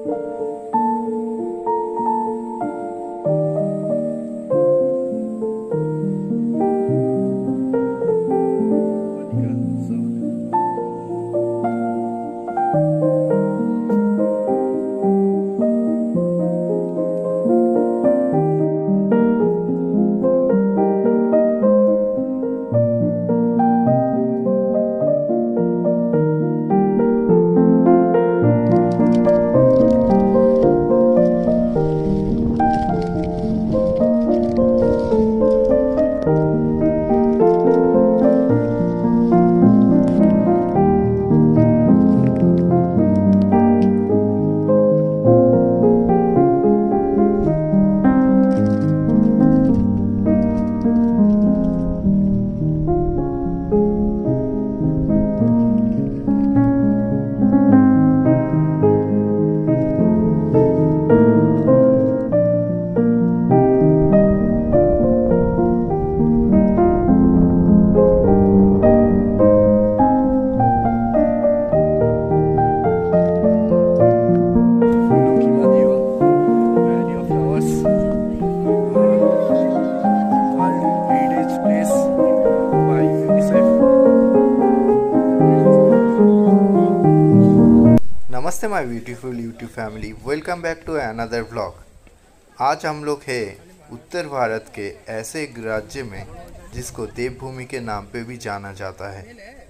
नमस्ते my beautiful YouTube family, welcome back to another vlog. आज हम लोग हैं उत्तर भारत के ऐसे एक राज्य में जिसको देवभूमि के नाम पे भी जाना जाता है।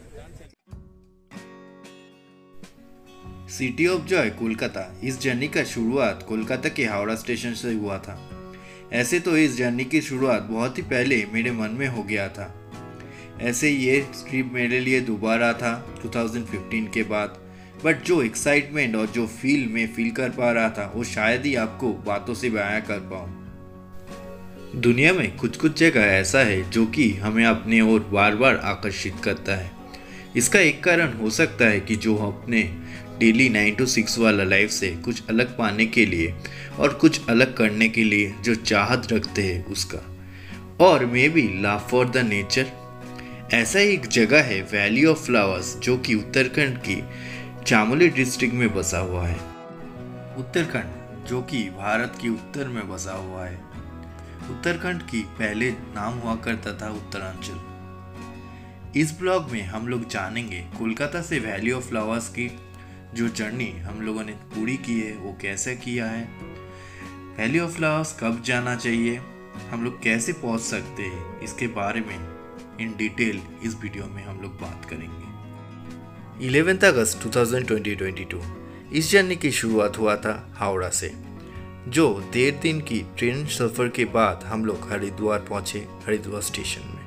City of joy Kolkata. इस जर्नी का शुरुआत कोलकाता के हावड़ा स्टेशन से हुआ था। ऐसे तो इस जर्नी की शुरुआत बहुत ही पहले मेरे मन में हो गया था। ऐसे ये ट्रिप मेरे लिए दोबारा था 2015 के बाद, बट जो एक्साइटमेंट और जो मैं फील कर पा रहा था वो शायद ही आपको बातों से बयां कर पाऊँ। दुनिया में कुछ कुछ जगह ऐसा है जो कि हमें अपने ओर बार बार आकर्षित करता है। इसका एक कारण हो सकता है कि जो अपने डेली 9 to 6 वाला लाइफ से कुछ अलग पाने के लिए और कुछ अलग करने के लिए जो चाहत रखते हैं उसका, और maybe love for the nature. ऐसा एक जगह है वैली ऑफ फ्लावर्स जो कि उत्तराखंड की चामोली डिस्ट्रिक्ट में बसा हुआ है। उत्तराखंड जो कि भारत के उत्तर में बसा हुआ है। उत्तराखंड की पहले नाम हुआ करता था उत्तरांचल। इस ब्लॉग में हम लोग जानेंगे कोलकाता से वैली ऑफ फ्लावर्स की जो जर्नी हम लोगों ने पूरी की है वो कैसे किया है, वैली ऑफ फ्लावर्स कब जाना चाहिए, हम लोग कैसे पहुंच सकते हैं, इसके बारे में इन डिटेल इस वीडियो में हम लोग बात करेंगे। 11 अगस्त 2022 इस जर्नी की शुरुआत हुआ था हावड़ा से। जो 1.5 दिन की ट्रेन सफ़र के बाद हम लोग हरिद्वार पहुंचे, हरिद्वार स्टेशन में।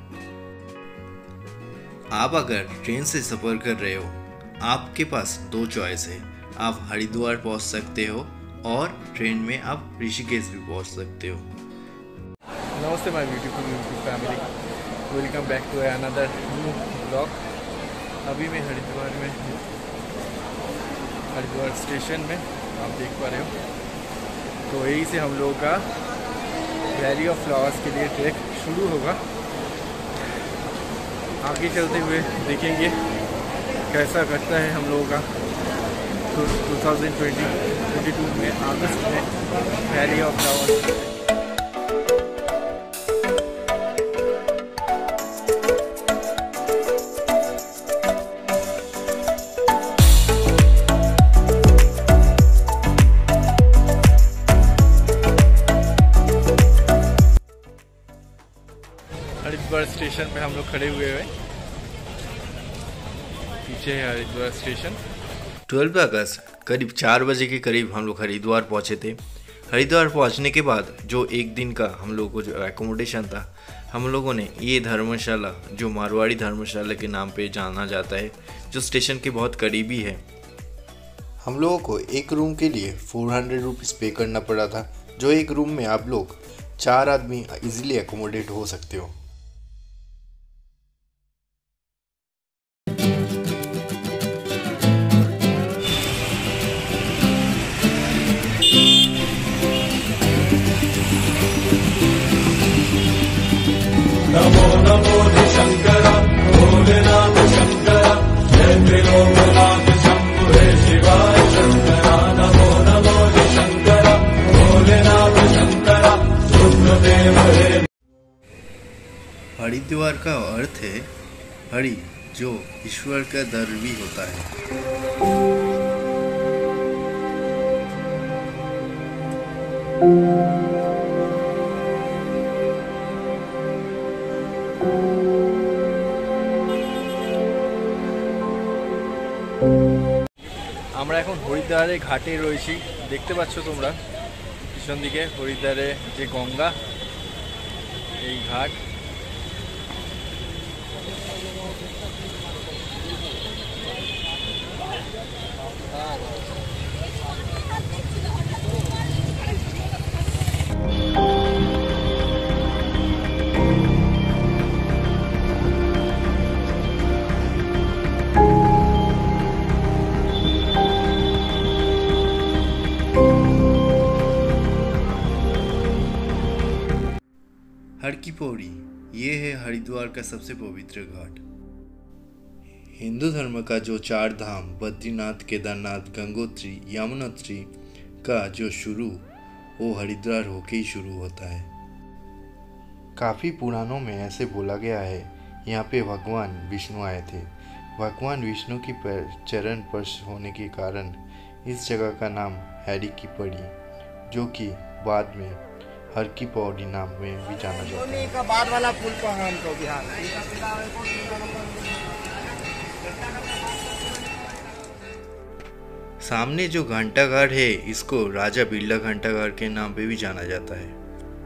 आप अगर ट्रेन से सफ़र कर रहे हो, आपके पास 2 चॉइस है। आप हरिद्वार पहुंच सकते हो और ट्रेन में आप ऋषिकेश भी पहुंच सकते हो। नमस्ते my beautiful YouTube family, welcome back to another new blog. अभी मैं हरिद्वार में, हरिद्वार स्टेशन में आप देख पा रहे हो। तो यहीं से हम लोगों का वैली ऑफ फ्लावर्स के लिए ट्रैक शुरू होगा। आगे चलते हुए देखेंगे कैसा करता है हम लोगों का 2022 में अगस्त में valley of flowers. Haridwar station पे हम लोग खड़े हुए हैं, पीछे है हरिद्वार स्टेशन। 12 अगस्त करीब 4 बजे के करीब हम लोग हरिद्वार पहुंचे थे। हरिद्वार पहुंचने के बाद जो एक दिन का हम लोगों को जो एकोमोडेशन था, हम लोगों ने ये धर्मशाला जो मारवाड़ी धर्मशाला के नाम पे जाना जाता है, जो स्टेशन के बहुत करीबी है, हम लोगों को एक रूम के लिए 400 रुपीज़ पे करना पड़ा था। जो एक रूम में आप लोग 4 आदमी इजीली एकोमोडेट हो सकते हो। नमो नमो शंकर भोलेनाथ शंकर, जय त्रिलोकनाथ शंभु हे शिवाय शंकर। नमो नमो हरिद्वार का अर्थ है हरि, जो ईश्वर का दर भी होता है। আমরা এখন হরিদ্বারে ঘাটে রয়েছি, দেখতে পাচ্ছ তোমরা পিছন দিকে হরিদ্বারে যে গঙ্গা, এই ঘাট। हर की पौड़ी ये है हरिद्वार का सबसे पवित्र घाट। हिंदू धर्म का जो 4 धाम बद्रीनाथ, केदारनाथ, गंगोत्री, यमुनोत्री का जो शुरू वो हरिद्वार होके ही शुरू होता है। काफ़ी पुराणों में ऐसे बोला गया है, यहाँ पे भगवान विष्णु आए थे। भगवान विष्णु की चरण स्पर्श होने के कारण इस जगह का नाम हरि की पौड़ी, जो कि बाद में हर की पौड़ी नाम में भी जाना जाता है। का बाद वाला पुल पर हमको बिहार सामने जो घंटाघर है, इसको राजा बिरला घंटाघर के नाम पे भी जाना जाता है।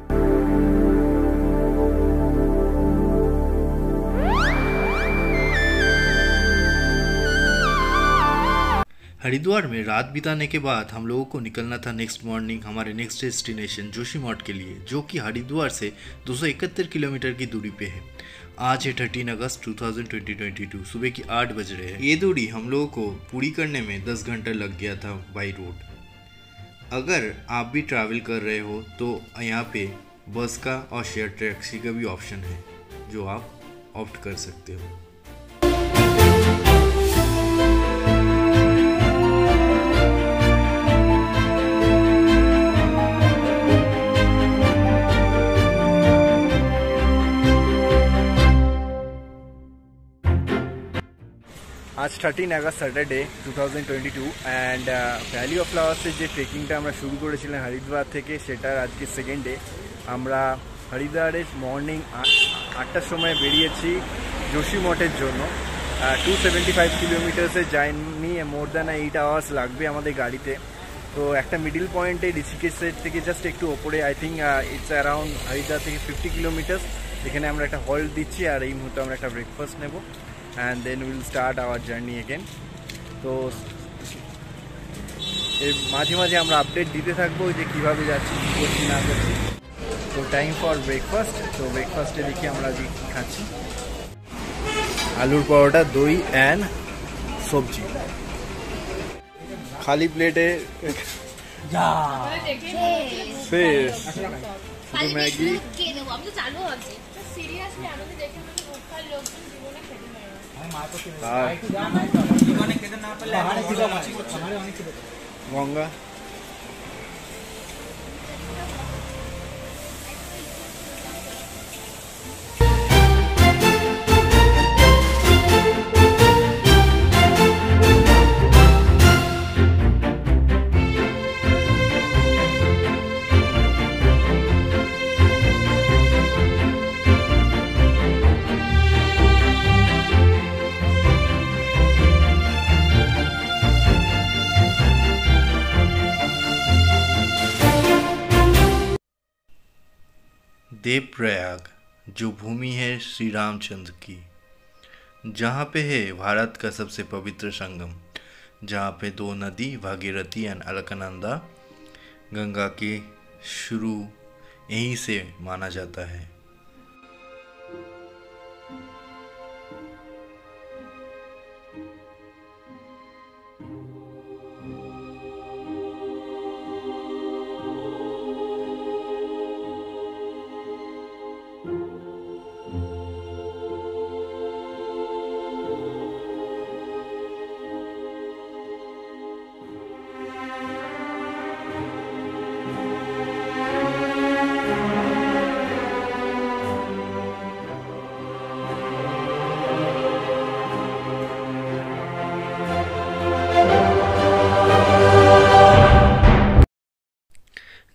हरिद्वार में रात बिताने के बाद हम लोगों को निकलना था नेक्स्ट मॉर्निंग हमारे नेक्स्ट डेस्टिनेशन जोशीमठ के लिए, जो कि हरिद्वार से 271 किलोमीटर की दूरी पे है। आज है 13 अगस्त 2022, सुबह की 8 बज रहे हैं। ये दूरी हम लोगों को पूरी करने में 10 घंटा लग गया था बाई रोड। अगर आप भी ट्रैवल कर रहे हो तो यहाँ पे बस का और शेयर टैक्सी का भी ऑप्शन है, जो आप ऑप्ट कर सकते हो। आज 13 August Saturday 2022 and valley of ফ্লাওয়ার্সের যে ট্রেকিংটা আমরা শুরু করেছিলাম হরিদ্বার থেকে, সেটার আজকে সেকেন্ড ডে। আমরা হরিদ্বারের মর্নিং 8টার সময় বেরিয়েছি যোশীমঠের জন্য। 275 কিলোমিটার্সের জার্নি, মোর দ্যান 8 আওয়ার্স লাগবে আমাদের গাড়িতে। তো একটা মিডিল পয়েন্টে ঋষিকেশের থেকে জাস্ট একটু ওপরে, I think it's around Haridwar থেকে 50 কিলোমিটার্স। এখানে আমরা একটা হল্ট দিচ্ছি আর এই মুহূর্তে আমরা একটা ব্রেকফাস্ট নেব, and then we'll start our journey again. তো এর মাঝে মাঝে আমরা আপডেট দিতে থাকবো যে কীভাবে যাচ্ছি, কী করছি না করছি। তো টাইম ফর ব্রেকফাস্ট। তো ব্রেকফাস্টে দেখি আমরা আজকে কী খাচ্ছি। আলুর পরোটা, দই অ্যান্ড সবজি। খালি প্লেটে শেষ, শুধু ম্যাগি। গঙ্গা देवप्रयाग, जो भूमि है श्री रामचंद्र की, जहाँ पे है भारत का सबसे पवित्र संगम, जहाँ पे 2 नदी भागीरथी एंड अलकनंदा गंगा के शुरू यहीं से माना जाता है।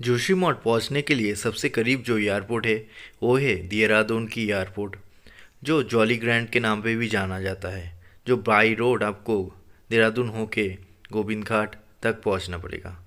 जोशीमठ पहुंचने के लिए सबसे करीब जो एयरपोर्ट है वो है देहरादून की एयरपोर्ट, जो जॉली ग्रैंड के नाम पे भी जाना जाता है, जो बाई रोड आपको देहरादून होके गोविंद घाट तक पहुंचना पड़ेगा।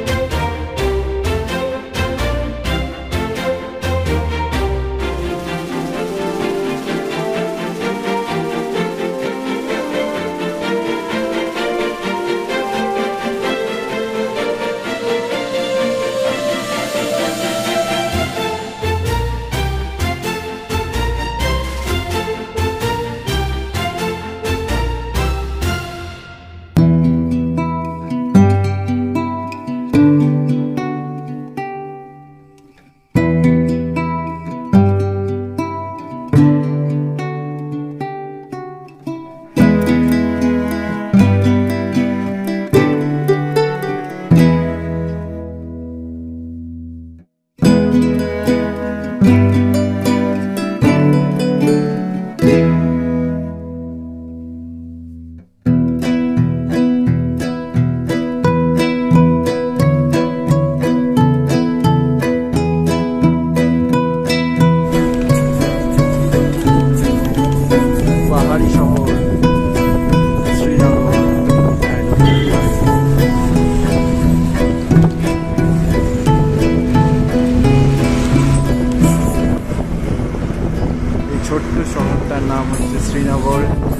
ছোট্ট শহরটার নাম হচ্ছে শ্রীনগর।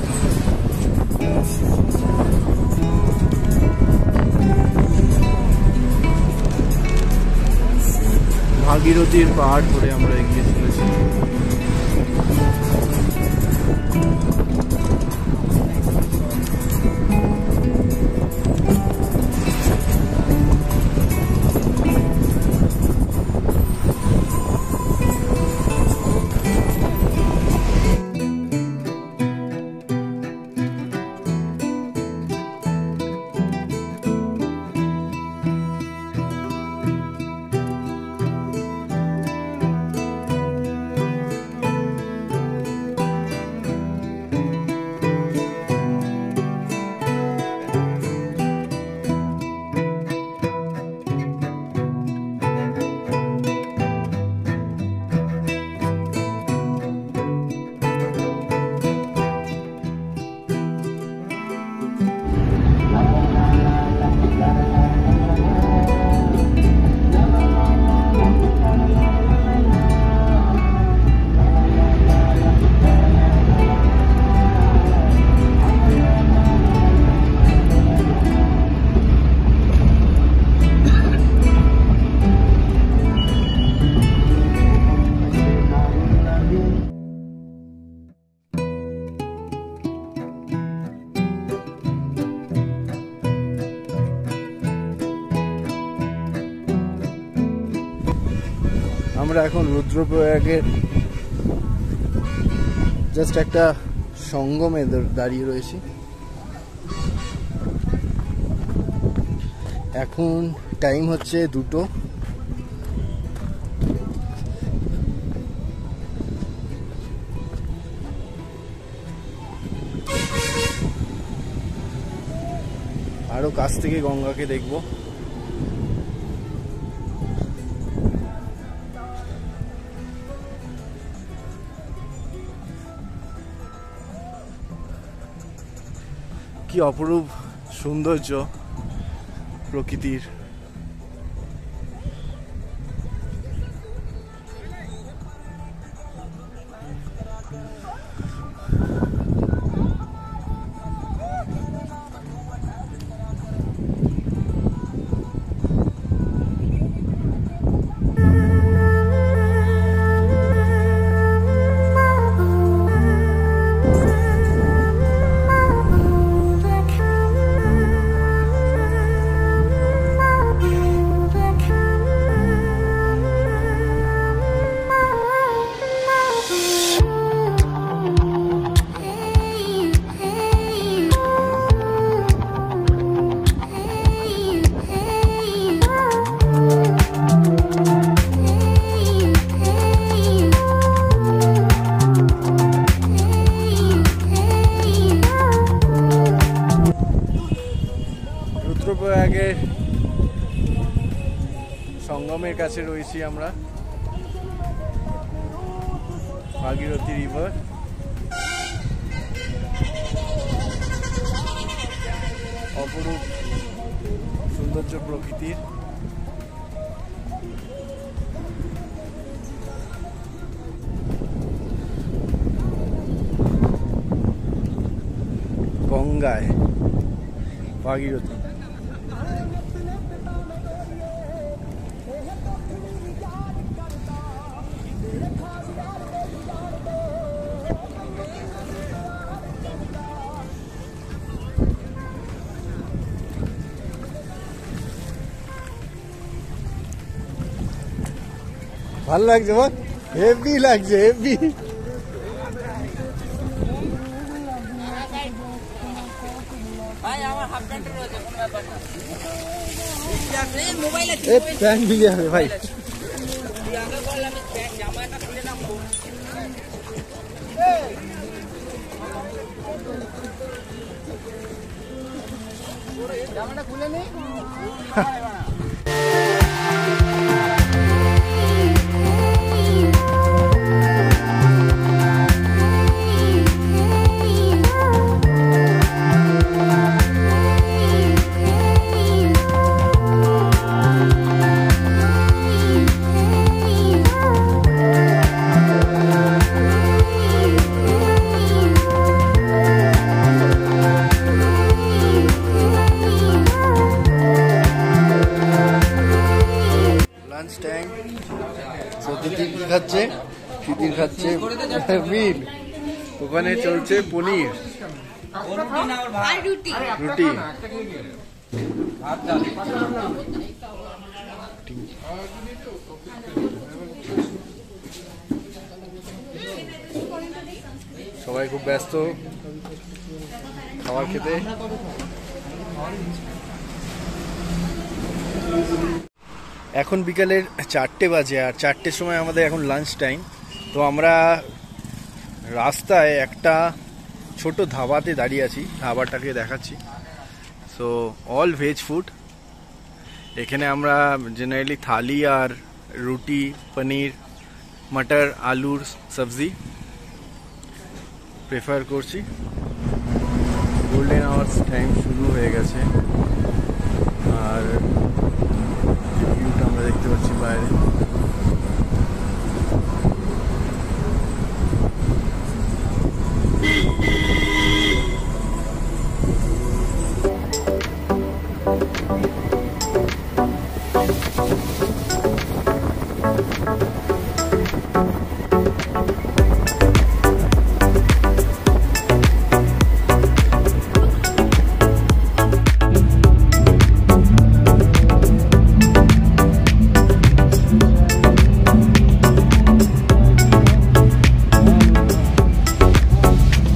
ভাগীরথীর পাহাড় ধরে আমরা এগিয়ে চলেছি। আমরা এখন রুদ্রপ্রয়াগের জাস্ট একটা সঙ্গমে দাঁড়িয়ে রয়েছি। এখন টাইম হচ্ছে 2টো। আরো কাছ থেকে গঙ্গাকে দেখবো। কি অপরূপ সৌন্দর্য প্রকৃতির। সঙ্গমের কাছে রয়েছি আমরা, ভাগীরথী রিভার। অপরূপ সৌন্দর্য প্রকৃতির। গঙ্গায় ভাগীরথী। ভালো লাগছে বল, হেভি লাগছে, হেভি। প্যান্ট ভিজে যাবে ভাই। জামাটা খুলে নে। তিতির খাচ্ছে মিল, ওখানে চলছে পনির রুটি। সবাই খুব ব্যস্ত খাবার খেতে। এখন বিকালের 4টে বাজে, আর 4টের সময় আমাদের এখন লাঞ্চ টাইম। তো আমরা রাস্তায় একটা ছোট ধাবাতে দাঁড়িয়ে আছি, ধাবাটাকে দেখাচ্ছি। So all veg food. এখানে আমরা জেনারেলি থালি আর রুটি, পনির, মটর, আলুর সবজি প্রেফার করছি। গোল্ডেন আওয়ার্স টাইম শুরু হয়ে গেছে, আর ভিউটা আমরা দেখতে পাচ্ছি বাইরে।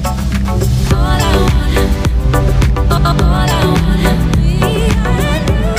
All I wanna be, I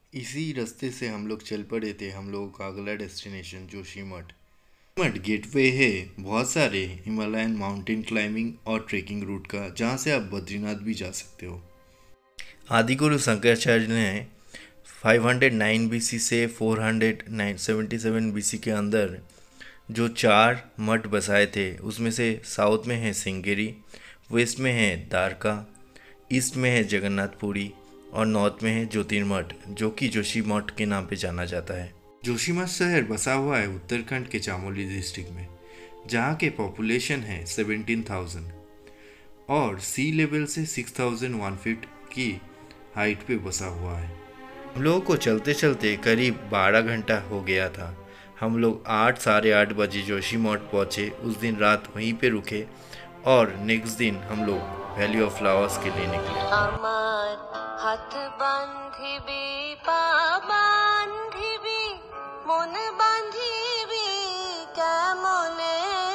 इसी रास्ते से हम लोग चल पड़े थे हम लोगों का अगला डेस्टिनेशन जोशीमठ। जोशीमठ गेटवे है बहुत सारे हिमालयन माउंटेन क्लाइंबिंग और ट्रेकिंग रूट का, जहाँ से आप बद्रीनाथ भी जा सकते हो। आदिगुरु शंकराचार्य ने 509 BC से 477 BC के अंदर जो 4 मठ बसाए थे, उसमें से साउथ में है सिंगेरी, वेस्ट में है द्वारका, ईस्ट में है जगन्नाथपुरी और नॉर्थ में है ज्योतिर्मठ, जो कि जोशीमठ के नाम पे जाना जाता है। जोशीमठ शहर बसा हुआ है उत्तराखंड के चामोली डिस्ट्रिक्ट में, जहाँ के पॉपुलेशन है 17,000 और सी लेवल से 6,001 फीट की हाइट पे बसा हुआ है। हम लोगों को चलते चलते करीब 12 घंटा हो गया था। हम लोग 8 साढ़े 8 बजे जोशीमठ पहुँचे। उस दिन रात वहीं पे रुके और नेक्स्ट दिन हम लोग वैली ऑफ फ्लावर्स के लिए निकले। हाथ बांधिबी पा बांधिबी मन बांधिबी केमने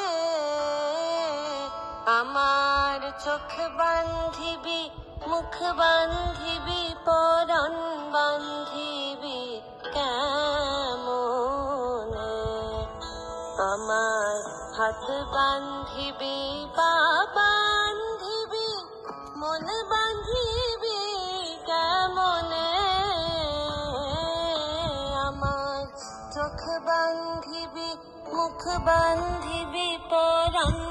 आमार चोख बांधिबी मुख बांधिबी परान बांधिबी केमने आमार हाथ बांधिबी पा बांधिबी मन बांधिबी केमने आमार चोख बांधिबी मुख बांधिबी परान